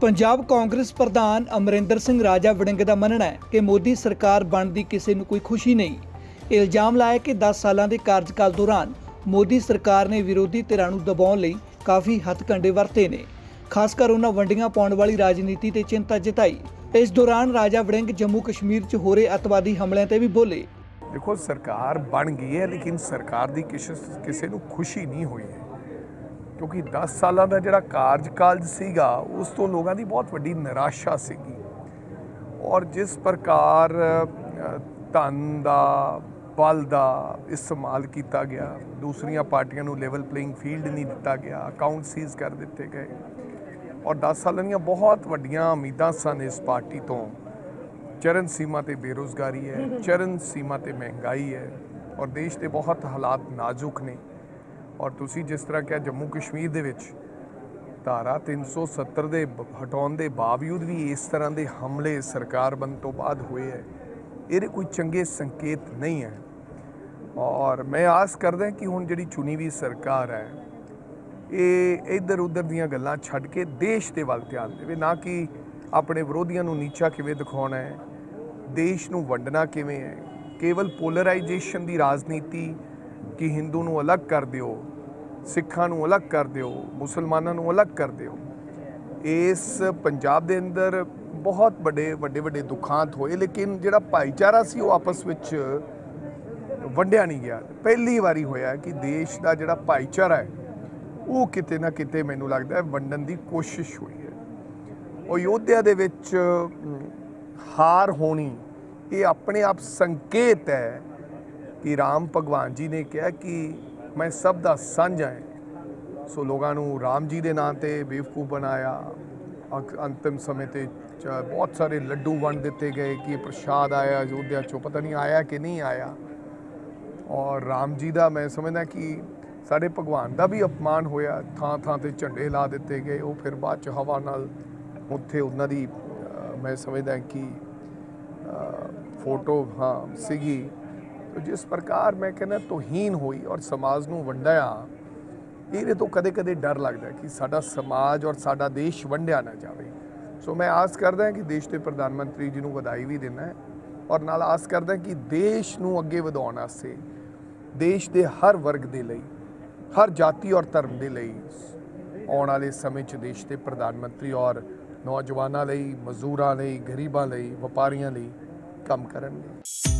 पंजाब कांग्रेस प्रधान अमरिंदर सिंह राजा वड़िंग का मनना है कि मोदी सरकार बनती किसी को कोई खुशी नहीं। इल्जाम लाया कि 10 सालों के कार्यकाल दौरान मोदी सरकार ने विरोधी धिरां नूं दबाउण लई काफ़ी हथकंडे वरते ने, खासकर उन्हां वंडियां पाउण वाली राजनीति ते चिंता जताई। इस दौरान राजा वड़िंग जम्मू कश्मीर च हो रहे अतवादी हमलिਆਂ ते भी बोले। देखो सरकार बन गई है लेकिन सरकार की किसी को खुशी नहीं हुई है, क्योंकि 10 सालों का जिहड़ा कार्यकाल सीगा उस तो लोगों की बहुत वड्डी निराशा सीगी। और जिस प्रकार धन का बल का इस्तेमाल किया गया, दूसरिया पार्टियां नूं लेवल प्लेइंग फील्ड नहीं दिता गया, अकाउंट सीज कर दिते गए और 10 सालों दी बहुत वड्डियां उम्मीदां सन इस पार्टी तो। चरण सीमा ते बेरोज़गारी है, चरण सीमा ते महंगाई है और देश के बहुत हालात नाजुक ने। और तुसी जिस तरह क्या जम्मू कश्मीर दे विच धारा 370 दे हटाउण दे बावजूद भी इस तरह के हमले सरकार बनने तो बाद हुए है, ये कोई चंगे संकेत नहीं है। और मैं आस करदा कि हुण जिहड़ी चुनी हुई सरकार है ये इधर उधर दीयां गल्लां छड्ड के देश दे वल ध्यान देवे, ना कि अपने विरोधियों नूं नीचा किवें दिखाउणा है, देश नूं वंडना किवें है। केवल पोलराइजेशन की राजनीति कि हिंदू नूं अलग कर दिओ, सिखां नूं अलग कर दिओ, मुसलमानां नूं अलग कर दिओ, इस पंजाब दे अंदर बहुत वड्डे दुखांत होए लेकिन जिहड़ा भाईचारा सी वो आपस विच वंडिया नहीं गया। पहली वारी होया कि देश का जिहड़ा भाईचारा है वो किते ना किते मैनूं लगदा है वंडन की कोशिश हुई है। अयोध्या दे विच हार होनी ये अपने आप संकेत है कि राम भगवान जी ने कहा कि मैं सब दा सांझा है। सो लोगों नूं राम जी के नाम से बेवकूफ़ बनाया। अंतिम समय ते बहुत सारे लड्डू वंड दिते गए कि प्रसाद आया अयोध्या चो, पता नहीं आया कि नहीं आया। और राम जी का मैं समझदा कि साढ़े भगवान का भी अपमान होया, थां थां ते झंडे ला दिते गए, वो फिर बाद च हवा नाल उत्थे उन्हां दी मैं समझदा कि फोटो हाँ सीगी। तो जिस प्रकार मैं कहना तोहीन हुई और समाज नूं वंडिया, ये तो कदे कदे डर लगता है कि साडा समाज और साडा देश वंडिया ना जाए। सो मैं आस करदा कि देश के प्रधानमंत्री जी नूं वधाई भी देना है और नाल आस करदा कि देश नूं अगे वधाउण वास्ते देश के हर वर्ग के लिए, हर जाति और धर्म के लिए आने वाले समय च देश के प्रधानमंत्री और नौजवानों लिए, मजदूरों लिए, गरीबों लिए, व्यापारियों लिए काम करेंगे।